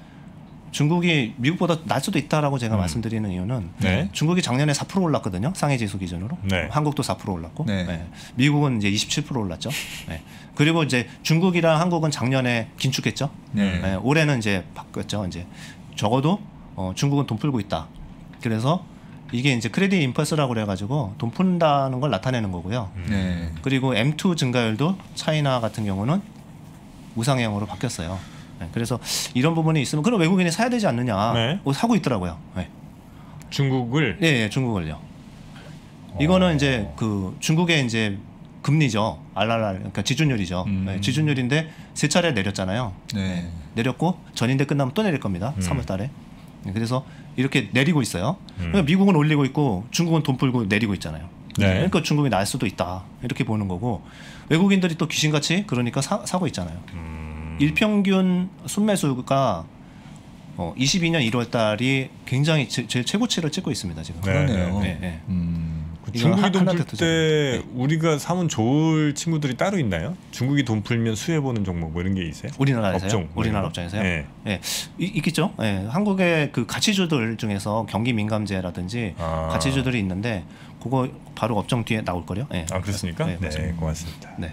중국이 미국보다 날 수도 있다라고 제가 음. 말씀드리는 이유는 네. 중국이 작년에 사 퍼센트 올랐거든요. 상해 지수 기준으로. 네. 한국도 사 퍼센트 올랐고. 네. 네. 미국은 이제 이십칠 퍼센트 올랐죠. 네. 그리고 이제 중국이랑 한국은 작년에 긴축했죠. 네. 네. 올해는 이제 바뀌었죠. 이제 적어도 어, 중국은 돈 풀고 있다. 그래서 이게 이제 크레딧 임펄스라고 그래가지고 돈 푼다는 걸 나타내는 거고요. 네. 그리고 엠 투 증가율도 차이나 같은 경우는 우상향으로 바뀌었어요. 네, 그래서 이런 부분이 있으면 그럼 외국인이 사야 되지 않느냐? 네. 어, 사고 있더라고요. 네. 중국을 예, 예, 중국을요. 이거는 이제 그 중국의 이제 금리죠. 알알알 그러니까 지준율이죠. 음. 네, 지준율인데 세 차례 내렸잖아요. 네. 내렸고 전인대 끝나면 또 내릴 겁니다. 음. 삼월 달에. 네, 그래서 이렇게 내리고 있어요. 음. 그러니까 미국은 올리고 있고 중국은 돈 풀고 내리고 있잖아요. 네. 그러니까 중국이 날 수도 있다. 이렇게 보는 거고 외국인들이 또 귀신같이 그러니까 사, 사고 있잖아요. 음. 일평균 순매수가 어, 이십이 년 일월 달이 굉장히 제, 제일 최고치를 찍고 있습니다. 지금. 네. 그러네요. 네, 네. 음. 그 이거 중국이 하- 돈 하나 풀 더 때 우리가 사면 좋을 친구들이 따로 있나요? 중국이 돈 풀면 수혜 보는 종목 뭐 이런 게 있어요? 우리나라에서요? 업종, 뭐 우리나라 이런 거? 업종에서요? 네. 예, 이- 있겠죠. 예, 한국의 그 가치주들 중에서 경기 민감제라든지 아. 가치주들이 있는데 그거 바로 업종 뒤에 나올 거요. 예. 아 그렇습니까? 네, 네, 맞습니다. 고맙습니다. 네.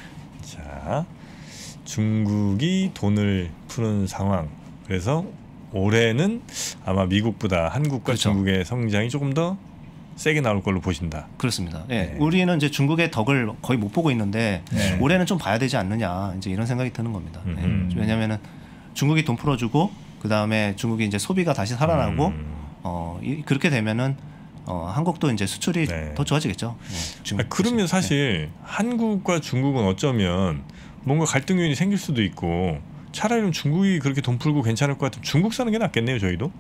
자, 중국이 돈을 푸는 상황. 그래서 올해는 아마 미국보다 한국과 그렇죠. 중국의 성장이 조금 더 세게 나올 걸로 보신다. 그렇습니다. 예. 네. 우리는 이제 중국의 덕을 거의 못 보고 있는데 네. 올해는 좀 봐야 되지 않느냐 이제 이런 생각이 드는 겁니다. 예. 음. 왜냐하면은 중국이 돈 풀어주고 그 다음에 중국이 이제 소비가 다시 살아나고 음. 어 이, 그렇게 되면은 어, 한국도 이제 수출이 네. 더 좋아지겠죠. 예. 중국 아니, 그러면 사실 한국과 중국은 어쩌면 뭔가 갈등 요인이 생길 수도 있고 차라리 중국이 그렇게 돈 풀고 괜찮을 것 같으면 중국 사는 게 낫겠네요, 저희도.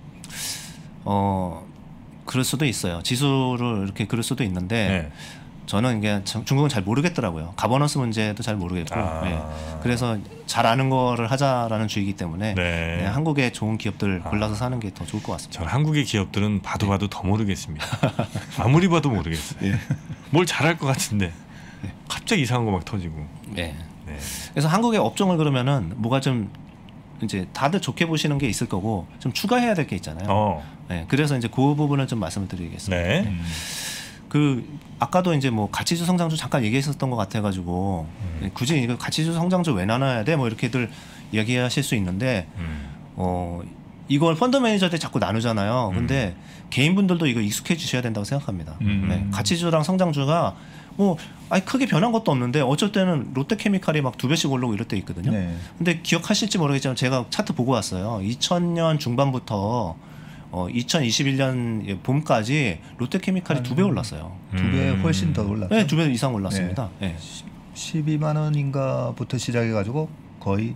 어 그럴 수도 있어요. 지수를 이렇게 그럴 수도 있는데 네. 저는 이게 참- 중국은 잘 모르겠더라고요. 가버넌스 문제도 잘 모르겠고 아. 예. 그래서 잘 아는 거를 하자라는 주의이기 때문에 네. 예, 한국의 좋은 기업들 골라서 사는 게 더 좋을 것 같습니다. 전 한국의 기업들은 봐도 봐도 더 모르겠습니다. 아무리 봐도 모르겠어요. 예. 뭘 잘할 것 같은데 갑자기 이상한 거 막 터지고. 예. 네. 그래서 한국의 업종을 그러면은 뭐가 좀 이제 다들 좋게 보시는 게 있을 거고 좀 추가해야 될 게 있잖아요. 어. 예. 그래서 이제 그 부분을 좀 말씀을 드리겠습니다. 네. 음. 그 아까도 이제 뭐 가치주 성장주 잠깐 얘기했었던 것 같아가지고 음. 굳이 이거 가치주 성장주 왜 나눠야 돼? 뭐 이렇게들 얘기하실 수 있는데 음. 어 이걸 펀드 매니저들이 자꾸 나누잖아요. 음. 근데 개인분들도 이거 익숙해 주셔야 된다고 생각합니다. 음. 네. 가치주랑 성장주가 뭐 아니 크게 변한 것도 없는데 어쩔 때는 롯데케미칼이 막 두 배씩 오르고 이럴 때 있거든요. 네. 근데 기억하실지 모르겠지만 제가 차트 보고 왔어요. 이천 년 중반부터 어, 이천이십일 년 봄까지 롯데케미칼이 두 배 올랐어요. 두 배 음. 훨씬 더 올랐죠. 네, 두 배 이상 올랐습니다. 네. 십이만 원인가부터 시작해가지고 거의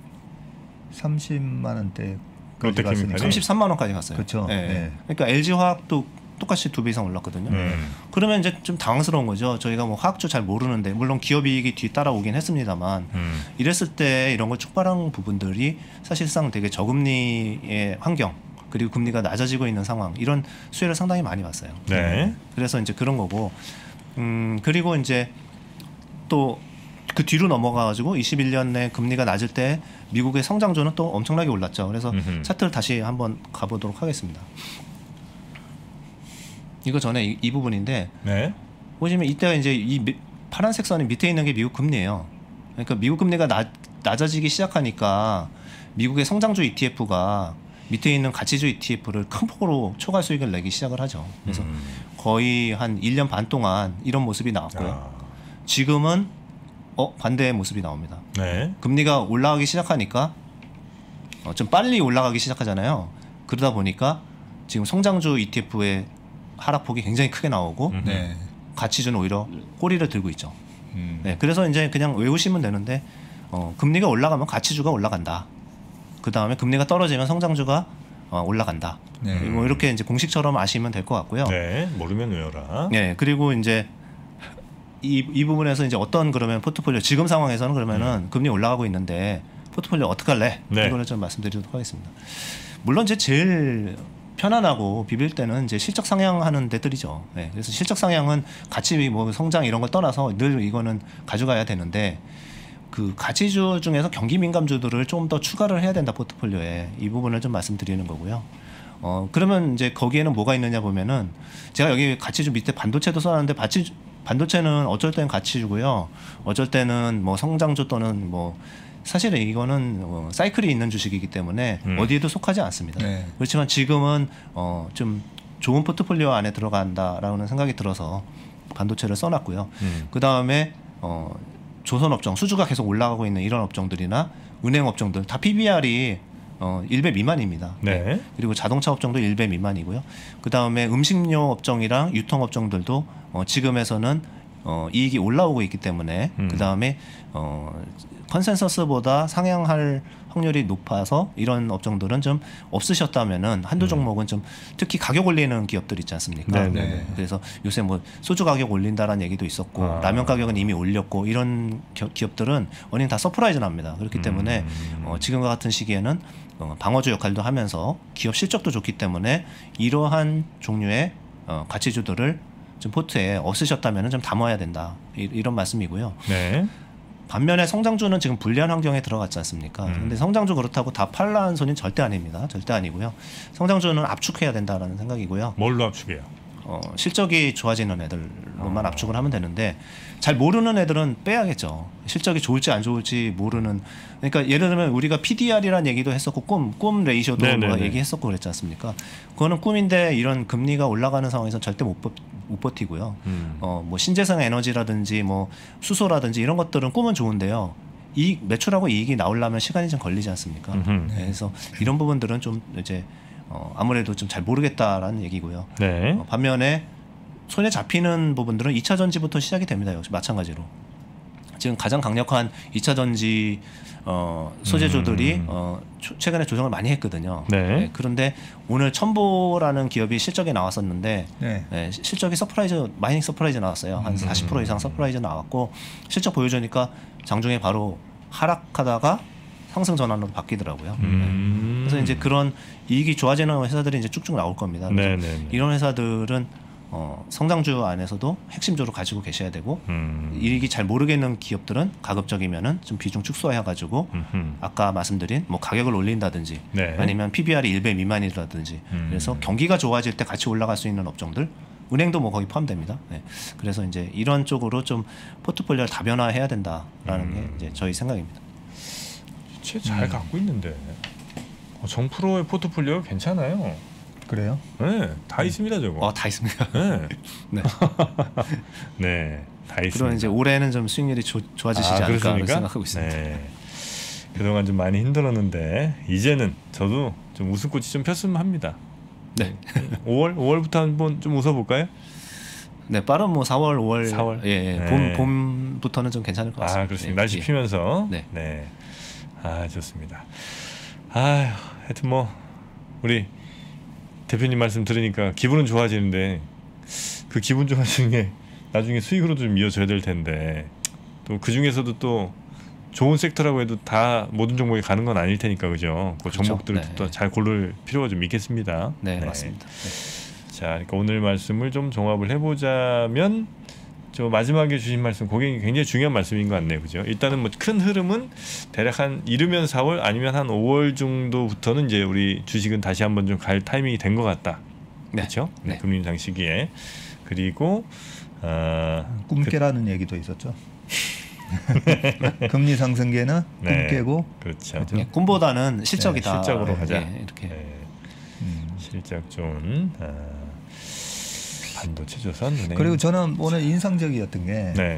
삼십만 원대 롯데케미칼이? 삼십삼만 원까지 갔어요. 그렇죠. 네. 네. 그러니까 엘지화학도 똑같이 두 배 이상 올랐거든요. 음. 그러면 이제 좀 당황스러운 거죠. 저희가 뭐 화학주 잘 모르는데 물론 기업이익이 뒤 따라오긴 했습니다만 음. 이랬을 때 이런 걸 촉발한 부분들이 사실상 되게 저금리의 환경 그리고 금리가 낮아지고 있는 상황 이런 수혜를 상당히 많이 봤어요. 네. 그래서 이제 그런 거고 음 그리고 이제 또 그 뒤로 넘어가가지고 이십일 년에 금리가 낮을 때 미국의 성장주는 또 엄청나게 올랐죠. 그래서 음흠. 차트를 다시 한번 가보도록 하겠습니다. 이거 전에 이, 이 부분인데 네. 보시면 이때가 이제 이 미, 파란색 선이 밑에 있는 게 미국 금리예요. 그러니까 미국 금리가 낮, 낮아지기 시작하니까 미국의 성장주 이티에프가 밑에 있는 가치주 이티에프를 큰 폭으로 초과 수익을 내기 시작을 하죠. 그래서 음. 거의 한 일 년 반 동안 이런 모습이 나왔고요. 아. 지금은 어 반대의 모습이 나옵니다. 네. 금리가 올라가기 시작하니까 어, 좀 빨리 올라가기 시작하잖아요. 그러다 보니까 지금 성장주 이티에프의 하락폭이 굉장히 크게 나오고 음. 네. 가치주는 오히려 꼬리를 들고 있죠. 음. 네, 그래서 이제 그냥 외우시면 되는데 어, 금리가 올라가면 가치주가 올라간다. 그 다음에 금리가 떨어지면 성장주가 어, 올라간다. 네. 뭐 이렇게 이제 공식처럼 아시면 될 것 같고요. 네. 모르면 외워라. 네, 그리고 이제 이, 이 부분에서 이제 어떤 그러면 포트폴리오 지금 상황에서는 그러면은 금리 올라가고 있는데 포트폴리오 어떻게 할래? 네. 이거를 좀 말씀드리도록 하겠습니다. 물론 이제 제일 편안하고 비빌 때는 이제 실적 상향하는 데들이죠. 네, 그래서 실적 상향은 가치 뭐 성장 이런 걸 떠나서 늘 이거는 가져가야 되는데 그 가치주 중에서 경기 민감주들을 좀 더 추가를 해야 된다 포트폴리오에 이 부분을 좀 말씀드리는 거고요. 어 그러면 이제 거기에는 뭐가 있느냐 보면은 제가 여기 가치주 밑에 반도체도 써놨는데 반치, 반도체는 어쩔 때는 가치주고요, 어쩔 때는 뭐 성장주 또는 뭐 사실은 이거는 어, 사이클이 있는 주식이기 때문에 음. 어디에도 속하지 않습니다. 네. 그렇지만 지금은 어, 좀 좋은 포트폴리오 안에 들어간다라는 생각이 들어서 반도체를 써놨고요. 음. 그 다음에 어, 조선 업종 수주가 계속 올라가고 있는 이런 업종들이나 은행 업종들 다 피비알이 어, 일 배 미만입니다. 네. 그리고 자동차 업종도 일 배 미만이고요. 그 다음에 음식료 업종이랑 유통 업종들도 어, 지금에서는 어, 이익이 올라오고 있기 때문에 음. 그 다음에 어, 컨센서스보다 상향할 확률이 높아서 이런 업종들은 좀 없으셨다면은 한두 종목은 좀 특히 가격 올리는 기업들 있지 않습니까? 음. 네네네. 그래서 요새 뭐 소주 가격 올린다라는 얘기도 있었고 아. 라면 가격은 이미 올렸고 이런 겨, 기업들은 원인 다 서프라이즈 납니다. 그렇기 때문에 음. 어, 지금과 같은 시기에는 어, 방어주 역할도 하면서 기업 실적도 좋기 때문에 이러한 종류의 어, 가치주들을 좀 포트에 없으셨다면 좀 담아야 된다. 이, 이런 말씀이고요. 네. 반면에 성장주는 지금 불리한 환경에 들어갔지 않습니까? 음. 근데 성장주 그렇다고 다 팔라는 소리는 절대 아닙니다. 절대 아니고요. 성장주는 압축해야 된다라는 생각이고요. 뭘로 압축해요? 어, 실적이 좋아지는 애들로만 어. 압축을 하면 되는데 잘 모르는 애들은 빼야겠죠. 실적이 좋을지 안 좋을지 모르는. 그러니까 예를 들면 우리가 피디알이라는 얘기도 했었고 꿈, 꿈 레이셔도 뭐 얘기했었고 그랬지 않습니까? 그거는 꿈인데 이런 금리가 올라가는 상황에서 절대 못, 버, 못 버티고요. 음. 어, 뭐 신재생 에너지라든지 뭐 수소라든지 이런 것들은 꿈은 좋은데요. 이익 매출하고 이익이 나오려면 시간이 좀 걸리지 않습니까? 네, 그래서 이런 부분들은 좀 이제 어, 아무래도 좀 잘 모르겠다라는 얘기고요. 네. 어, 반면에 손에 잡히는 부분들은 이 차 전지부터 시작이 됩니다. 역시 마찬가지로 지금 가장 강력한 이 차 전지 어, 소재주들이 음. 어, 초, 최근에 조정을 많이 했거든요. 네. 네, 그런데 오늘 첨보라는 기업이 실적이 나왔었는데 네. 네, 실적이 서프라이즈 마이닝 서프라이즈 나왔어요. 한 음. 사십 퍼센트 이상 서프라이즈 나왔고 실적 보여주니까 장중에 바로 하락하다가 상승 전환으로 바뀌더라고요. 음. 네. 그래서 이제 그런 이익이 좋아지는 회사들이 이제 쭉쭉 나올 겁니다. 이런 회사들은 어, 성장주 안에서도 핵심주로 가지고 계셔야 되고 음. 이익이 잘 모르겠는 기업들은 가급적이면은 좀 비중 축소해가지고 음흠. 아까 말씀드린 뭐 가격을 올린다든지 네. 아니면 피비알이 일 배 미만이라든지 음. 그래서 경기가 좋아질 때 같이 올라갈 수 있는 업종들. 은행도 뭐 거기 포함됩니다. 네. 그래서 이제 이런 쪽으로 좀 포트폴리오를 다변화해야 된다라는 음. 게 이제 저희 생각입니다. 잘 음. 갖고 있는데 어, 정프로의 포트폴리오 괜찮아요. 그래요? 네, 다 네. 있습니다 저거. 어, 다 있습니다. 네, 네, 네, 다 있습니다. 그럼 이제 올해는 좀 수익률이 조, 좋아지시지 아, 않을까 생각하고 있습니다. 네. 그동안 좀 많이 힘들었는데 이제는 저도 좀 웃음꽃이 좀 폈으면 합니다. 네. 오월 오월부터 한번 좀 웃어볼까요? 네, 빠른 뭐 사월, 오월, 사월, 예, 예. 네. 봄 봄부터는 좀 괜찮을 것 같습니다. 아, 그렇습니다. 네. 날씨 피면서, 네, 네, 아 좋습니다. 아, 하여튼 뭐 우리 대표님 말씀 들으니까 기분은 좋아지는데 그 기분 좋아지는 게 나중에 수익으로 좀 이어져야 될 텐데 또 그 중에서도 또 좋은 섹터라고 해도 다 모든 종목이 가는 건 아닐 테니까 그죠? 그 그렇죠. 종목들을 네. 또 잘 고를 필요가 좀 있겠습니다. 네, 네. 맞습니다. 네. 자, 그러니까 오늘 말씀을 좀 종합을 해보자면 저 마지막에 주신 말씀, 그게 굉장히 중요한 말씀인 것 같네요, 그죠? 일단은 뭐 큰 흐름은 대략 한 이르면 사월 아니면 한 오월 정도부터는 이제 우리 주식은 다시 한번 좀 갈 타이밍이 된 것 같다, 네. 그렇죠? 네. 금리 인상 시기에. 그리고 어, 꿈깨라는 그, 얘기도 있었죠. 금리 상승기에는 네, 꿈깨고, 그렇죠. 그렇죠? 네, 꿈보다는 실적이다. 네, 실적으로 가자. 네, 이렇게 네. 음. 실적 좋은 어, 반도체 조선 은행. 그리고 저는 오늘 인상적이었던 게 네.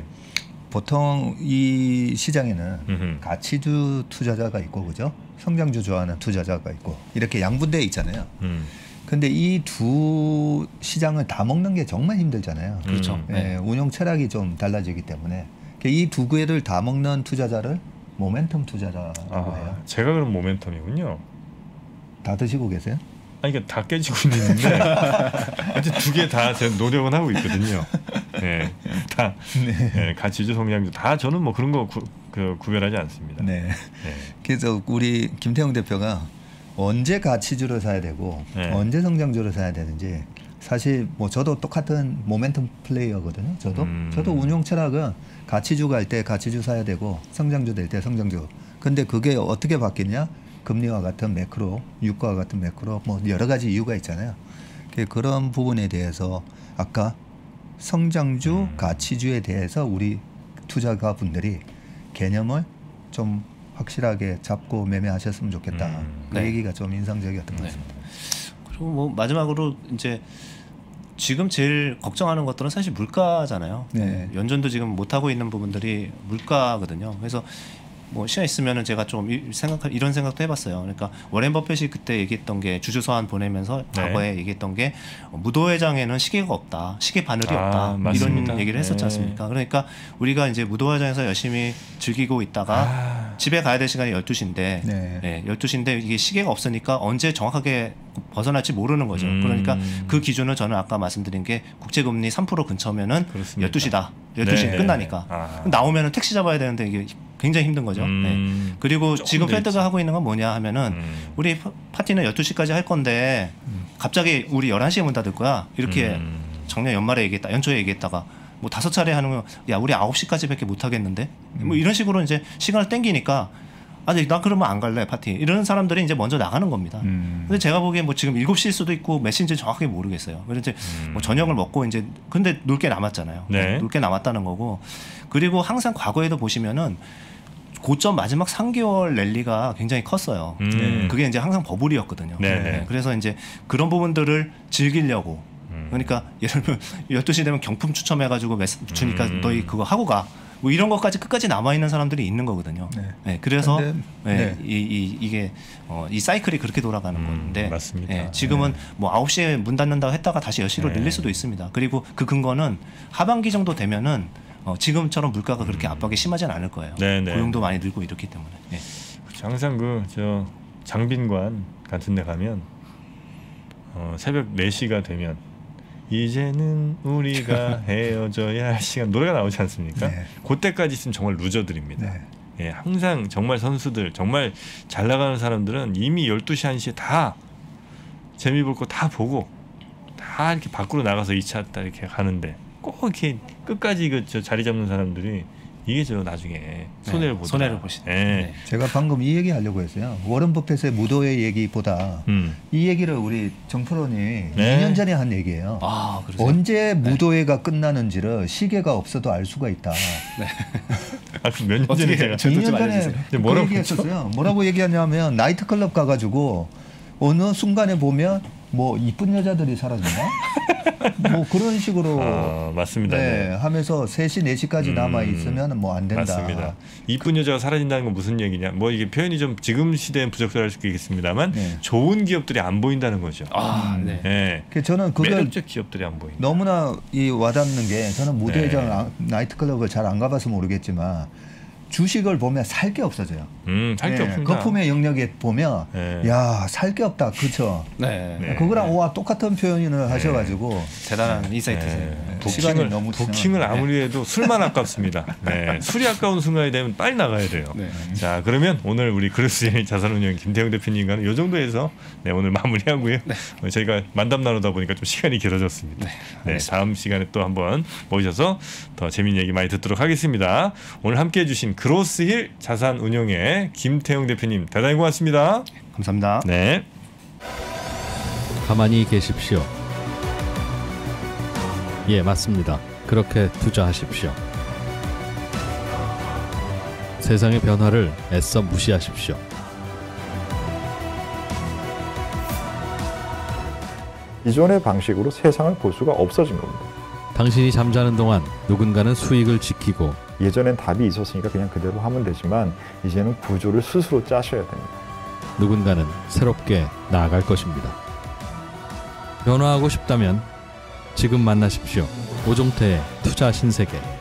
보통 이 시장에는 음흠. 가치주 투자자가 있고 그죠? 성장주 좋아하는 투자자가 있고 이렇게 양분되어 있잖아요. 음. 근데 이 두 시장을 다 먹는 게 정말 힘들잖아요. 그렇죠. 음. 네, 운용 철학이 좀 달라지기 때문에 이 두 개를 다 먹는 투자자를 모멘텀 투자자라고 아, 해요. 제가 그럼 모멘텀이군요. 다 드시고 계세요? 아니 그러니까 다 깨지고 있는데 어쨌든 두 개 다 제가 노력은 하고 있거든요. 네, 다 네. 네, 가치주 성장주 다 저는 뭐 그런 거 구, 그 구별하지 않습니다. 네. 네. 그래서 우리 김태형 대표가 언제 가치주를 사야 되고 네. 언제 성장주를 사야 되는지 사실 뭐 저도 똑같은 모멘텀 플레이어거든요. 저도 음. 저도 운용 철학은 가치주 갈 때 가치주 사야 되고 성장주 될 때 성장주. 근데 그게 어떻게 바뀌냐? 금리와 같은 매크로, 유가와 같은 매크로 뭐 여러 가지 이유가 있잖아요. 그런 부분에 대해서 아까 성장주, 음. 가치주에 대해서 우리 투자가 분들이 개념을 좀 확실하게 잡고 매매하셨으면 좋겠다. 음. 그 네. 얘기가 좀 인상적이었던 것 네. 같습니다. 그리고 뭐 마지막으로 이제 지금 제일 걱정하는 것들은 사실 물가잖아요. 네. 연준도 지금 못 하고 있는 부분들이 물가거든요. 그래서 뭐 시간 있으면은 제가 좀 생각 이런 생각도 해봤어요. 그러니까 워렌 버핏이 그때 얘기했던 게 주주 서한 보내면서 네. 과거에 얘기했던 게 무도회장에는 시계가 없다, 시계 바늘이 아, 없다 맞습니다. 이런 얘기를 했었지 않습니까? 그러니까 우리가 이제 무도회장에서 열심히 즐기고 있다가 아. 집에 가야 될 시간이 열두 시인데 네. 네, 열두 시인데 이게 시계가 없으니까 언제 정확하게 벗어날지 모르는 거죠. 음. 그러니까 그 기준을 저는 아까 말씀드린 게 국제금리 삼 퍼센트 근처면은 그렇습니다. 열두 시다. 열두 시에 네. 끝나니까. 아. 나오면은 택시 잡아야 되는데 이게 굉장히 힘든 거죠. 음. 네. 그리고 지금 패드가 하고 있는 건 뭐냐 하면은 음. 우리 파티는 열두 시까지 할 건데 음. 갑자기 우리 열한 시에 문 닫을 거야. 이렇게 음. 작년 연말에 얘기했다. 연초에 얘기했다가 뭐 다섯 차례 하는 거 야 우리 아홉 시까지밖에 못 하겠는데 음. 뭐 이런 식으로 이제 시간을 땡기니까 아니 나 그러면 안 갈래 파티 이런 사람들이 이제 먼저 나가는 겁니다. 음. 근데 제가 보기엔 뭐 지금 일곱 시일 수도 있고 몇 시인지 정확하게 모르겠어요. 그래서 이제 음. 뭐 저녁을 먹고 이제 근데 놀 게 남았잖아요. 네. 놀 게 남았다는 거고 그리고 항상 과거에도 보시면은 고점 마지막 삼 개월 랠리가 굉장히 컸어요. 음. 그게 이제 항상 버블이었거든요. 네네. 네. 그래서 이제 그런 부분들을 즐기려고 음. 그러니까 예를 들면 열두 시 되면 경품 추첨해가지고 주니까 음. 너희 그거 하고 가. 뭐 이런 것까지 끝까지 남아 있는 사람들이 있는 거거든요. 네. 네, 그래서 근데, 네, 네. 이, 이, 이게 어, 이 사이클이 그렇게 돌아가는 음, 건데 맞습니다. 네, 지금은 뭐 아홉 시에 문 닫는다고 했다가 다시 열 시로 네. 늘릴 수도 있습니다. 그리고 그 근거는 하반기 정도 되면은 어, 지금처럼 물가가 그렇게 압박이 심하지는 않을 거예요. 네, 네. 고용도 많이 늘고 이렇기 때문에. 네. 항상 그 저 장빈관 같은 데 가면 어, 새벽 네 시가 되면 이제는 우리가 헤어져야 할 시간 노래가 나오지 않습니까? 네. 그때까지 있으면 정말 루저들입니다. 네. 예, 항상 정말 선수들 정말 잘 나가는 사람들은 이미 열두 시 한 시에 다 재미 볼 거 다 보고 다 이렇게 밖으로 나가서 이 차 딱 이렇게 가는데 꼭 이렇게 끝까지 그 저 자리 잡는 사람들이 이게 저 나중에 손해를 보다. 손해를 보시. 예. 네. 제가 방금 이 얘기 하려고 했어요. 워런 버핏의 무도회 얘기보다 음. 이 얘기를 우리 정프로니 네. 이 년 전에 한 얘기예요. 아, 그러세요? 언제 무도회가 끝나는지를 시계가 없어도 알 수가 있다. 아, 그 몇 년 어떻게 전에 해요? 제가 저도 이 년 좀 전에 알려주세요. 그 뭐라고 얘기했었어요. 뭐라고 얘기하냐면 나이트클럽 가가지고 어느 순간에 보면 뭐 이쁜 여자들이 사라진다. 뭐 그런 식으로 아, 맞습니다. 네, 네. 하면서 세 시 네 시까지 음, 남아 있으면 뭐 안 된다. 맞습니다. 이쁜 여자가 사라진다는 건 무슨 얘기냐? 뭐 이게 표현이 좀 지금 시대엔 부적절할 수 있겠습니다만 네. 좋은 기업들이 안 보인다는 거죠. 아, 네. 예. 그 저는 그걸 매력적 기업들이 안 보인다. 너무나 이 와닿는 게 저는 무대회장 네. 나이트클럽을 잘 안 가봐서 모르겠지만 주식을 보면 살 게 없어져요. 음, 살 게 네, 없습니다. 거품의 영역에 보면 네. 야 살 게 없다, 그렇죠? 네. 네. 그거랑 와 똑같은 표현을 하셔가지고 대단한 인사이트세요. 네. 네. 시간이 도킹을 너무 도킹을 지나가네. 아무리 해도 술만 아깝습니다. 네. 술이 아까운 순간이 되면 빨리 나가야 돼요. 네. 자, 그러면 오늘 우리 그로스제일 자산운용 김태형 대표님과는 이 정도에서 네, 오늘 마무리하고요. 어, 저희가 만담 나누다 보니까 좀 시간이 길어졌습니다. 네, 다음 시간에 또 한번 모셔서 더 재미있는 얘기 많이 듣도록 하겠습니다. 오늘 함께해 주신 그로스힐 자산운용의 김태형 대표님 대단히 고맙습니다. 감사합니다. 네. 가만히 계십시오. 예, 맞습니다. 그렇게 투자하십시오. 세상의 변화를 애써 무시하십시오. 기존의 방식으로 세상을 볼 수가 없어진 겁니다. 당신이 잠자는 동안 누군가는 수익을 지키고 예전엔 답이 있었으니까 그냥 그대로 하면 되지만 이제는 구조를 스스로 짜셔야 됩니다. 누군가는 새롭게 나아갈 것입니다. 변화하고 싶다면 지금 만나십시오. 오종태의 투자 신세계.